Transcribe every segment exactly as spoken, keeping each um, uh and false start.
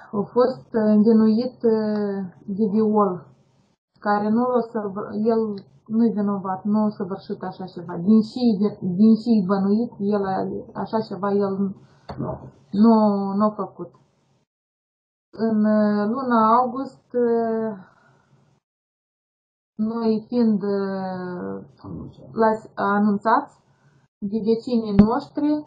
a fost învinuit de viol, care nu o să, el nu-i vinovat, nu a săvârșit așa ceva. Din și, din și bănuit, el așa ceva, el nu, nu a făcut. În luna august, noi fiind anunțați de vecinii noștri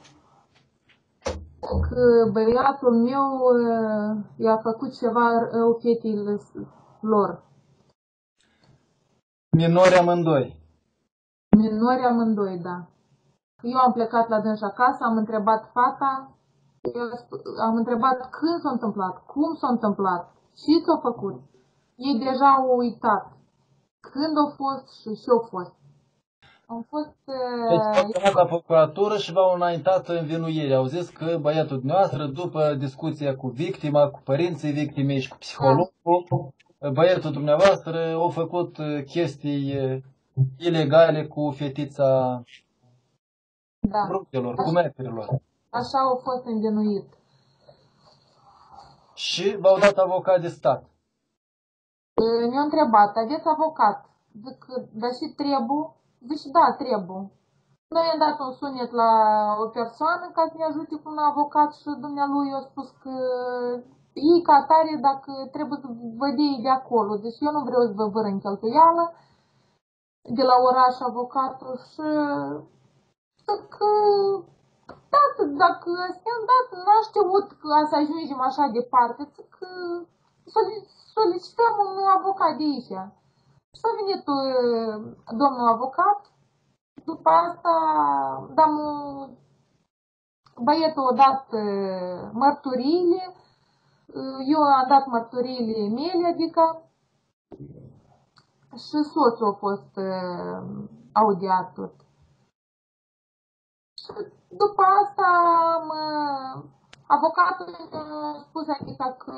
că băiatul meu i-a făcut ceva rău fetei lor. Minori amândoi. Minori amândoi, da. Eu am plecat la dânsa acasă, am întrebat fata, am întrebat când s-a întâmplat, cum s-a întâmplat, ce s-a făcut. Ei deja au uitat când a fost și ce a fost. Am fost... Deci au la procuratură și v-au înaintat învinuiri. Au zis că băiatul dumneavoastră, după discuția cu victima, cu părinții victimei și cu psihologul, băiatul dumneavoastră a făcut chestii ilegale cu fetița da. brutelor, cu meterilor. Așa au fost învinuit. Și v-au dat avocat de stat. Ne-au întrebat, aveți avocat? Zic, dar și trebuie? Zic, da, trebuie. Noi am dat un sunet la o persoană ca să ne ajute cu un avocat și dumnealui a spus că ei ca tare dacă trebuie să vă dea de acolo. Deci eu nu vreau să vă văr în cheltuială de la oraș avocatul și că da, dacă suntem dat, n-am știut că să ajungem așa departe, că solicităm un avocat de aici. Și a venit domnul avocat, după asta băietul a dat mărturiile, eu am dat mărturiile mele, adică și soțul a fost audiat tot. Și după asta mă, avocatul a spus adică că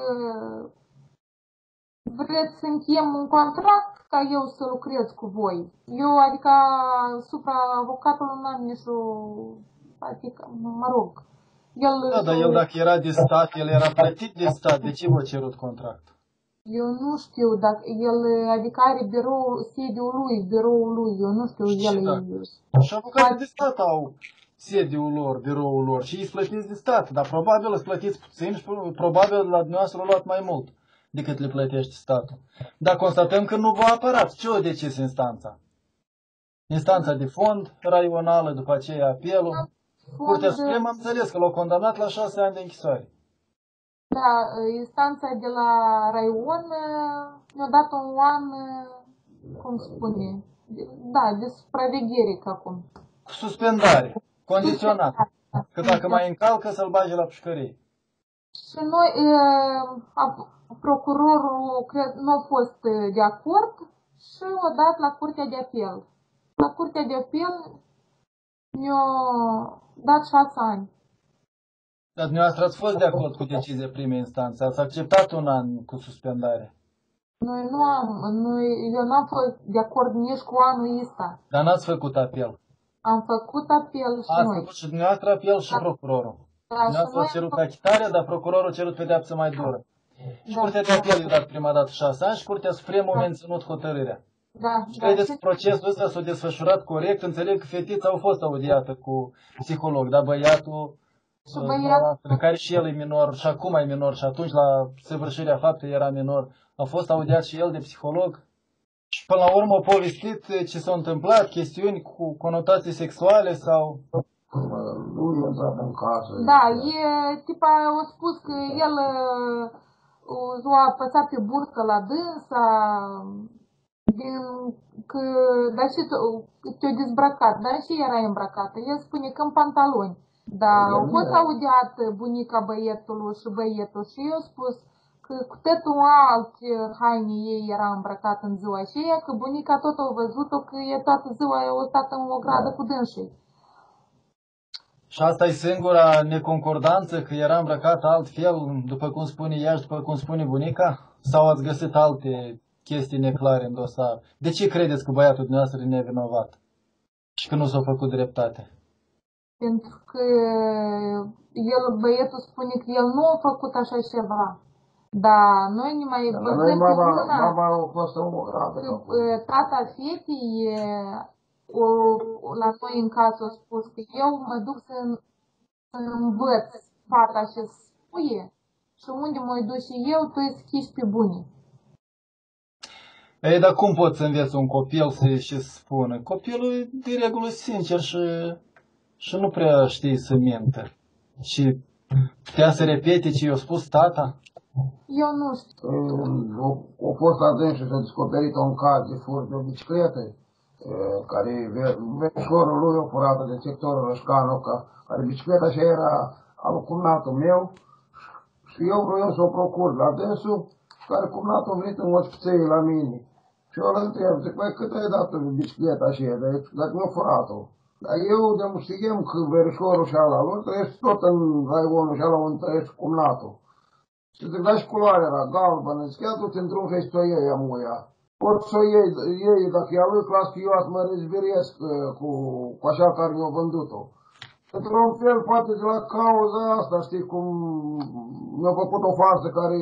vreți să încheiem un contract ca eu să lucrez cu voi. Eu, adică, supra avocatului nu am nici o... Adică, mă rog. El, da, dar el dacă era de stat, el era plătit de stat. De ce v-a cerut contract? Eu nu știu dacă el, adică are birou, sediul lui, biroul lui, eu nu știu, și el da. e... Și avocații de stat au sediul lor, biroul lor și îi plătiți de stat, dar probabil îți plătiți puțin și probabil la dumneavoastră l-a luat mai mult decât le plătește statul. Dar constatăm că nu v-a apărat. Ce a decis instanța? Instanța de fond, raională, după aceea apelul. Curtea Supremă am înțeles că l-au condamnat la șase ani de închisoare. Da, instanța de la raion mi-a dat un an, cum spune, da, de supraveghere ca acum. Cu suspendare, condiționat. Că dacă mai încalcă să-l bage la pușcărie. Și noi, procurorul nu a fost de acord și a dat la Curtea de Apel. La Curtea de Apel mi-a dat șase ani. Dar dumneavoastră ați fost de acord cu decizia primei instanțe, ați acceptat un an cu suspendare. Noi nu am, noi, eu n-am fost de acord nici cu anul ăsta. Dar n-ați făcut apel. Am făcut apel și ați noi. Ați făcut și dumneavoastră apel și da. Procurorul. Da, dumneavoastră a cerut achitarea, dar procurorul a cerut pedeapsă mai dură. Și da. Curtea de apel i-a dat prima dată șase ani și Curtea Supremă a menținut hotărârea. Da, și credeți că procesul ăsta s-a desfășurat corect? Înțeleg că fetița a fost audiată cu psiholog, dar băiatul, băiatul care și el e minor și acum e minor și atunci la săvârșirea faptei era minor, a fost audiat și el de psiholog? Și până la urmă a povestit ce s-a întâmplat, chestiuni cu conotații sexuale sau... Da, e, tipa, a spus că el a apăsat pe burtă la dânsa, din, că, dar și te-a dezbrăcat, dar și era îmbrăcată. El spune că în pantaloni. Dar a fost audiat bunica băietului și băietul și eu a spus că cu totul alte haine ei era îmbrăcat în ziua aceea, că bunica tot a văzut-o că e toată ziua a stat în o gradă cu dânsii. Și asta e singura neconcordanță, că era îmbrăcat altfel, după cum spune ea și după cum spune bunica? Sau ați găsit alte chestii neclare în dosar? De ce credeți că băiatul dumneavoastră e nevinovat? Și că nu s-a făcut dreptate? Pentru că el, băietul spune că el nu a făcut așa ceva. Da, noi ne mai Dar la văzăm noi cu mama, una mama a fost o gradă. că uh, tata fetei uh, o, la noi în casă a spus că eu mă duc să, să învăț fata ce spuie și unde mă duc și eu, tu îți schiși pe bune. Ei, dar cum poți să înveți un copil să și spună? Copilul e de regulă sincer și, și nu prea știe să mintă. Și putea să repete ce i-a spus tata? Eu nu știu. A fost adânc și s-a descoperit un caz de furt de o bicicletă, care verișorul lui a furat de sectorul Rășcanu, care bicicleta așa era al cumnatul meu și eu vreau să o procur la dânsul, care cumnatul a venit în ospiței la mine. Și eu îl întreb, zic, băi, cât ai dat bicicleta așa, dacă mi-a furat-o? Dar eu de-am știgem că verișorul și ala lor trăiesc tot în raionul și ala unde trăiesc cumnatul. Și zic, da și culoarea era galbenă, zic, ia du-te în drum și să o iei amuia. Pot să o iei, iei, dacă e a lui, clas că eu mă rezviresc cu, cu așa care mi-a vândut-o. Într-un fel, poate de la cauza asta, știi, cum mi-a făcut o farsă care...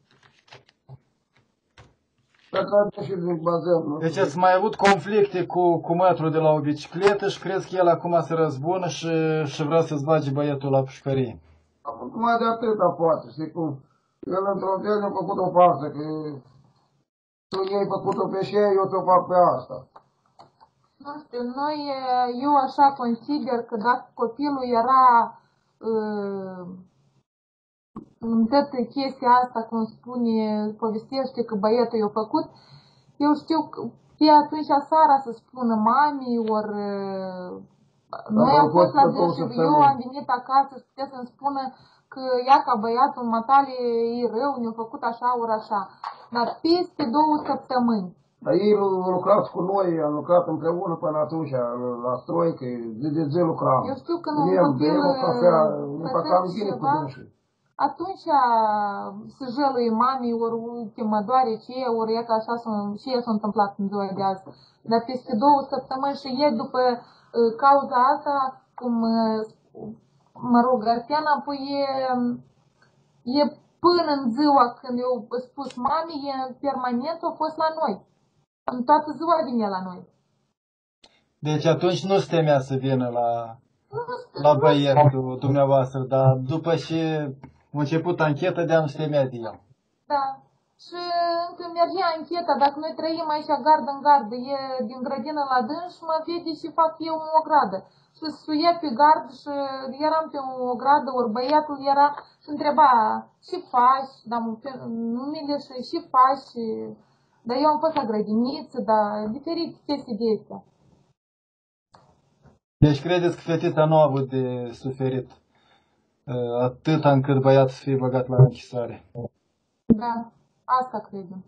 Deci ați mai avut conflicte cu, cu mătrul de la o bicicletă și crezi că el acum se răzbună și, și vrea să-ți bage băietul la pușcărie. Mai de atâta poate, știi cum? El într-un fel mi-a făcut o farsă, că tu ei făcut-o pe și eu te-o fac pe asta. Nu știu, noi, eu așa consider că dacă copilul era uh, în toată chestia asta, cum spune, povestește că băietul i-a făcut, eu știu că pe atunci seara să spună mami, ori noi am fost la dâns și eu am venit acasă și putea să-mi spună că ia ca băiatul matale e rău, ne-a făcut așa, ori așa. Dar peste două săptămâni. Dar ei lucrați cu noi, am lucrat împreună până atunci, la stroică, de de zi lucram. Eu știu că nu un copil pățești ceva, atunci se jălui mami, ori uite, mă doare ce e, ori e că așa și e s-a întâmplat în ziua de azi. Dar peste două săptămâni și e după uh, cauza asta, cum, uh, mă rog, Arteana, apoi e, e până în ziua când eu spus mami, e permanent, a fost la noi. În toată ziua vine la noi. Deci atunci nu se temea să vină la, la băietul dumneavoastră, dar după ce a început ancheta, de-am se temea de el. Da. Și încă mergea ancheta, dacă noi trăim aici gardă în gardă, e din grădină la dâns și mă vede și fac eu o gradă. Și suie pe gard și eram pe o gradă, ori băiatul era și întreba, ce faci, dar numele și ce faci, dar eu am fost la grădiniță, dar diferite chestii de astea. Deci credeți că fetița nu a avut de suferit atâta încât băiatul să fie băgat la închisoare? Da, asta credem.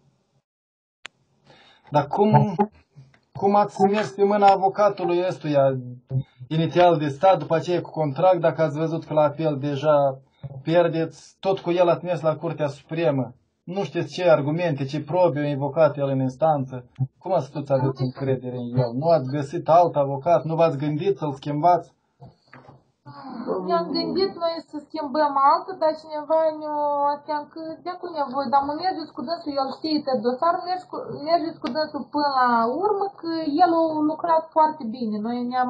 Dar cum, cum ați mers pe mâna avocatului ăstuia, inițial de stat, după aceea cu contract, dacă ați văzut că la apel deja pierdeți, tot cu el ați mers la Curtea Supremă? Nu știți ce argumente, ce probe au invocat el în instanță? Cum ați putut să aveți încredere în el? Nu ați găsit alt avocat? Nu v-ați gândit să-l schimbați? Ne-am gândit noi să schimbăm altul, dar cineva ne-a ateam că de cu nevoie, dar mă mergeți cu dânsul, el știe tot dosarul, mergeți cu dânsul până la urmă, că el a lucrat foarte bine. Noi ne-am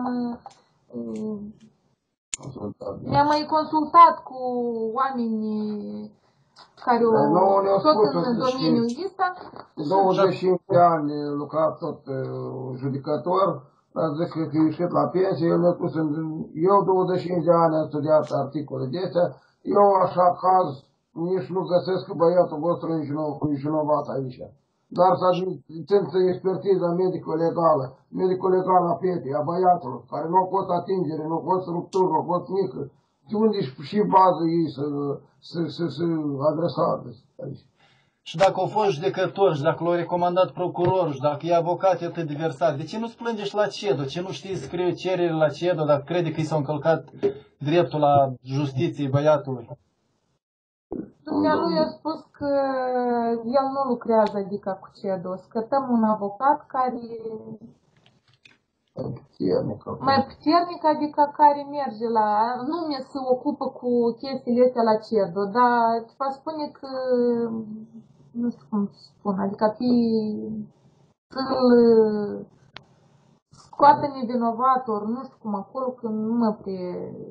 ne-am mai consultat cu oamenii care au tot în domeniul ăsta. douăzeci și cinci de ani lucrat tot judecător. Dar zic că e ieșit la pensie, el mi-a spus, eu douăzeci și cinci de ani am studiat articole de astea, eu așa caz nici nu găsesc că băiatul vostru e vinovat aici. Dar să țin să expertiza medico-legală, medico-legală a fetei, a băiatului, care nu a fost atingere, nu a fost ruptură, nu a fost mică. De unde și bază ei să se adresează aici? Și dacă au fost judecători, și dacă l-au recomandat procurorul, și dacă e avocat e atât diversat, de ce nu-ți plângești la CEDO? Ce nu știi să scriu cerere la CEDO dacă crede că i s-a încălcat dreptul la justiție băiatului? Dumnealui a spus că el nu lucrează adică cu CEDO. Scătăm un avocat care Puternică. Mai puternic, adică care merge la, nume se ocupă cu chestiile astea la CEDO, dar va spune că, nu știu cum să spun, adică fi, să-l scoate nevinovator, nu știu cum acolo, că nu mă pre...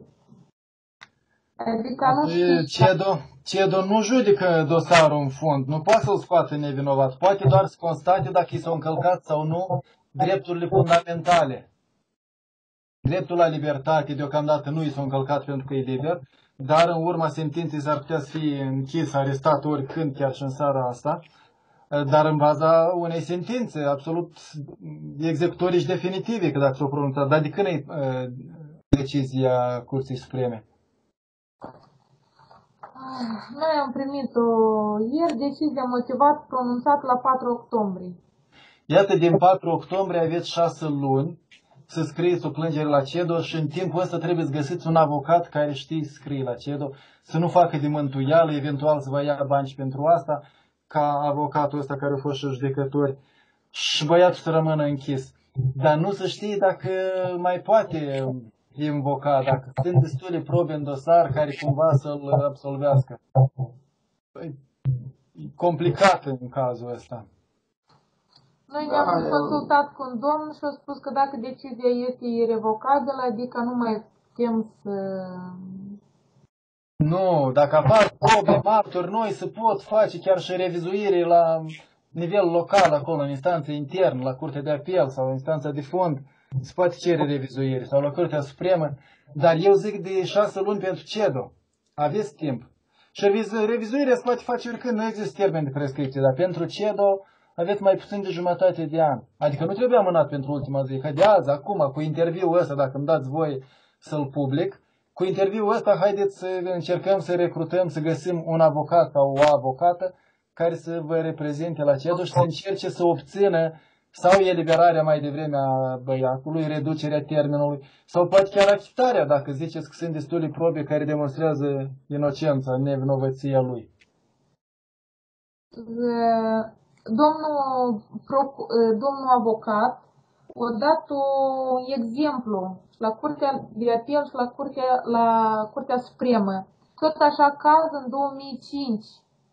Adică nu știu... CEDO, CEDO nu judecă dosarul în fond, nu poate să-l scoate nevinovat, poate doar să constate dacă i s-au încălcat sau nu drepturile fundamentale. Dreptul la libertate deocamdată nu i s-a încălcat pentru că e liber, dar în urma sentinței s-ar putea să fie închis, arestat oricând, chiar și în seara asta, dar în baza unei sentințe absolut executorici definitive, că dacă s-o pronunțat. Dar de când e uh, decizia Curții Supreme? Noi am primit-o ieri, decizia motivat pronunțat la patru octombrie. Iată, din patru octombrie aveți șase luni să scrieți o plângere la CEDO și în timpul ăsta trebuie să găsiți un avocat care știe să scrie la CEDO, să nu facă de mântuială, eventual să vă ia bani și pentru asta, ca avocatul ăsta care a fost și judecători, și băiatul să rămână închis. Dar nu să știe dacă mai poate invoca, dacă sunt destule probe în dosar care cumva să-l absolvească. E complicat în cazul ăsta. Noi ne-am da, consultat cu un domn și a spus că dacă decizia este irrevocabilă, adică nu mai putem să... Nu, dacă apar probe, martori noi, se pot face chiar și revizuire la nivel local acolo, în instanță internă, la Curtea de Apel sau în instanța de fond, se poate cere revizuire sau la Curtea Supremă, dar eu zic de șase luni pentru CEDO. Aveți timp. Și revizuirea se poate face oricând, nu există termen de prescripție, dar pentru CEDO aveți mai puțin de jumătate de an. Adică nu trebuie amânat pentru ultima zi, că de azi, acum, cu interviul ăsta, dacă îmi dați voie să-l public, cu interviul ăsta, haideți să încercăm să recrutăm, să găsim un avocat sau o avocată care să vă reprezinte la CEDO și să încerce să obțină sau eliberarea mai devreme a băiatului, reducerea termenului, sau poate chiar achitarea, dacă ziceți că sunt destule probe care demonstrează inocența, nevinovăția lui. Domnul, domnul avocat a dat un exemplu la Curtea de Apel și la Curtea, la Curtea Supremă. Tot așa caz în două mii cinci.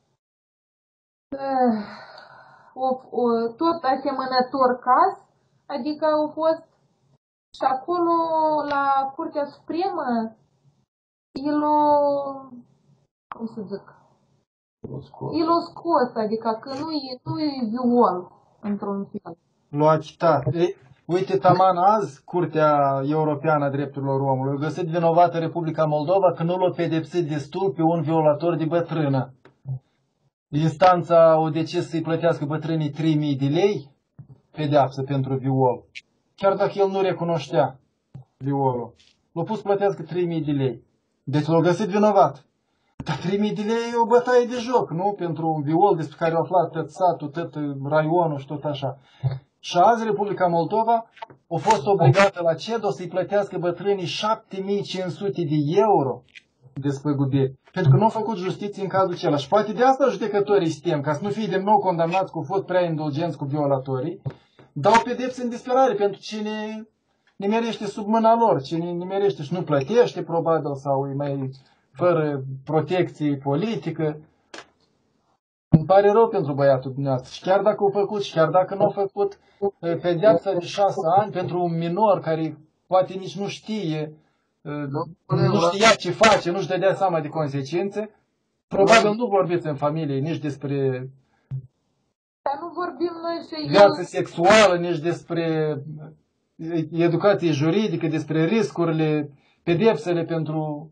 O, o, tot asemănător caz, adică au fost și acolo la Curtea Supremă el o, cum să zic, el o scos, adică că nu e, nu e viol într-un fel. L-a achitat. Uite, taman azi, Curtea Europeană a Drepturilor Omului a găsit vinovată Republica Moldova că nu l-a pedepsit destul pe un violator de bătrână. Instanța a decis să-i plătească bătrânii trei mii de lei pedeapsă pentru viol. Chiar dacă el nu recunoștea violul. L-a pus să plătească trei mii de lei. Deci l-a găsit vinovat. Dar trei mii de lei e o bătaie de joc, nu? Pentru un viol despre care au aflat tot satul, tot raionul și tot așa. Și azi Republica Moldova a fost obligată la CEDO să-i plătească bătrânii șapte mii cinci sute de euro despăgubiri. Pentru că nu au făcut justiție în cazul acela. Și poate de asta judecătorii stem, ca să nu fie de nou condamnați cu fost prea indulgenți cu violatorii, dau pedepse în disperare pentru cine nimerește sub mâna lor, cine nimerește și nu plătește probabil sau e mai fără protecție politică. Îmi pare rău pentru băiatul dumneavoastră. Și chiar dacă au făcut și chiar dacă nu au făcut pedeapsa de șase ani pentru un minor care poate nici nu știe, nu știa ce face, nu-și dădea seama de consecințe, probabil nu vorbiți în familie nici despre Dar nu vorbim noi și viață sexuală, nici despre educație juridică, despre riscurile, pedepsele pentru...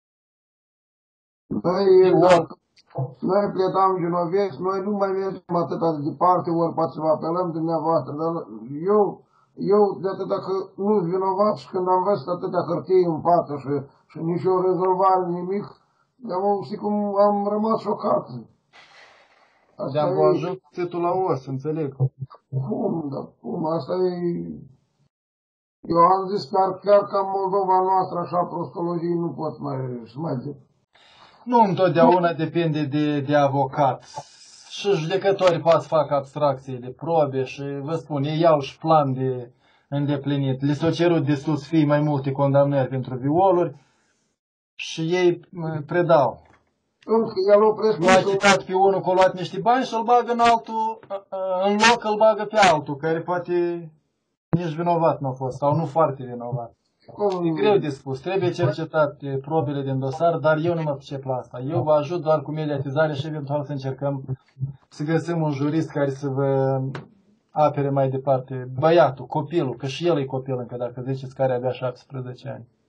Noi, noi pletam genovezi, noi nu mai mergem atâta de departe, ori poate să vă apelăm dumneavoastră, dar eu, eu de atâta că nu-s vinovat și când am văzut atâtea hârtii în față și, și nici o rezolvare, nimic, am știi cum am rămas șocat. De-am vă ajut țetul la os, înțeleg. Cum, dar cum, asta e... Eu am zis chiar, chiar ca Moldova noastră, așa, prostologie, nu pot mai, să mai zic. Nu întotdeauna depinde de, de avocat. Și judecătorii poate să facă abstracții de probe și, vă spun, ei iau și plan de îndeplinit. Li s-a cerut de sus fii mai multe condamnări pentru violuri și ei predau. Încă el a L-a prescris achitat pe unul că a luat niște bani și îl bagă în altul, în loc îl bagă pe altul, care poate nici vinovat nu a fost, sau nu foarte vinovat. E greu de spus, trebuie cercetat probele din dosar, dar eu nu mă pricep la asta. Eu vă ajut doar cu mediatizare și eventual să încercăm să găsim un jurist care să vă apere mai departe băiatul, copilul, că și el e copil încă, dacă ziceți că are abia șaptesprezece ani.